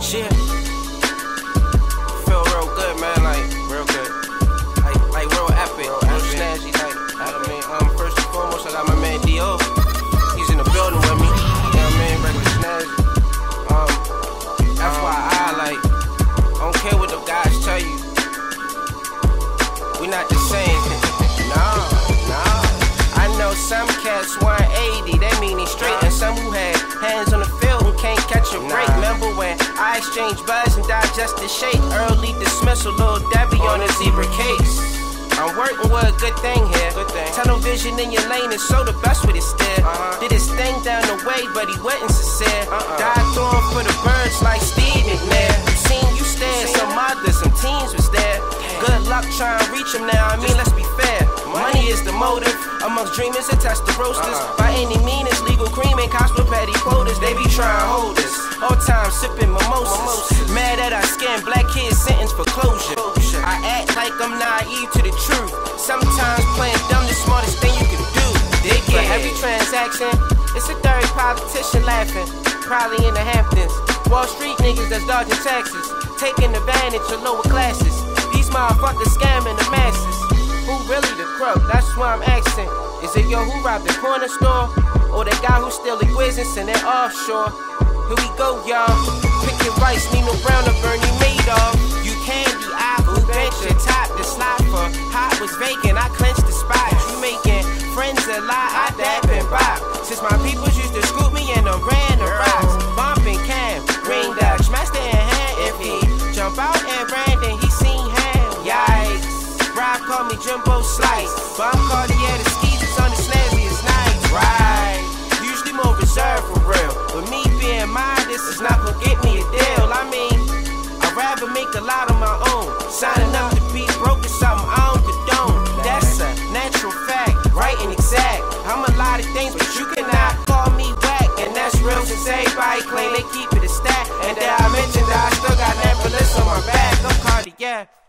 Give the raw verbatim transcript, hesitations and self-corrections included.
Yeah. Feel real good, man, like, real good. Like, like real epic, real, real snazzy, like, I mean, um, first and foremost, I got my man D O. He's in the building with me, you know what I mean, regular snazzy. Um, F Y I, like, I don't care what the guys tell you. We not the same. Nah, nah. I know some cats want eighty, that mean they straight, and some who had hands on the field and can't catch a break. Nah. Remember when I exchanged buzz and digested shake? Early dismissal, Lil Debbie on the zebra case. I'm working with a good thing here. Good thing. Tunnel vision in your lane is so the best with it still. Uh-huh. Did his thing down the way, but he wasn't sincere. Uh-uh. Died throwing for the birds like Steve McNair. You seen you stared, some others, some teams was there. Good luck trying to reach him now, I mean, let's be fair. Money is the motive amongst dreamers and testaroasters. Uh-uh. By any means, it's legal cream and cops with petty quotas. They be trying to hold us. All time sipping mimosas. mimosas. Mad at our skin, black kids sentenced for closure. closure. I act like I'm naive to the truth. Sometimes playing dumb the smartest thing you can do. Dig it. For every transaction, it's a dirty politician laughing. Probably in the Hamptons. Wall Street niggas that's dodging taxes, taking advantage of lower classes. These motherfuckers scamming the masses. Who really the crook? That's why I'm asking. Is it yo who robbed the corner store? Or the guy who steal the business and they're offshore? Here we go, y'all. Pick your vice, Nino Brown or Bernie Madoff. You can be I who bench your top. The slot for hot was vacant. I clenched the spot. You making friends a lie. I dap and bop. Since my peoples used to scoop me and I ran the rocks. Bumping Cam, Green Dutch, master in hand. If he jump out and ran, then he seen hand. Yikes. Rob called me Jumbo Slice, but I'm Cartier, the skis is on the snazziest nights. Right. Usually more reserved for real. With me being mine, this is not gonna get me a deal. I mean, I'd rather make a lot on my own. Signing up to be broke is something I don't condone. That's a natural fact, right and exact. I'm a lot of things, but you cannot call me whack. And that's real since everybody claim they keep it a stat. And that I mentioned that I still got Nevertheless on my back. I'm Cartier.